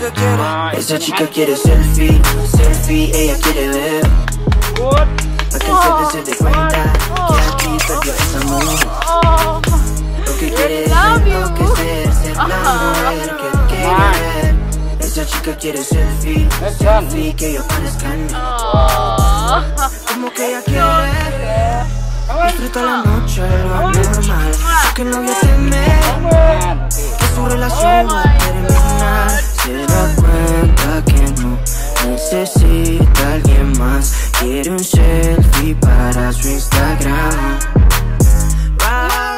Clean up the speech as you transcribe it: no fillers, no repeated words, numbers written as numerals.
chica quiere, esa chica quiere selfie, selfie, ella quiere ver. Pa' que se dé cuenta que aquí perdió esa mujer. Lo que quiere es enloquecer, ser blanco, es lo que quiere ver. Esa chica quiere selfie, selfie, que yo parezcan. Como que ella quiere disfruta la noche, lo anormal. Sé que el novio teme que su relación va a terminar. Se da cuenta que no necesita a alguien más. Quiere un selfie para su Instagram.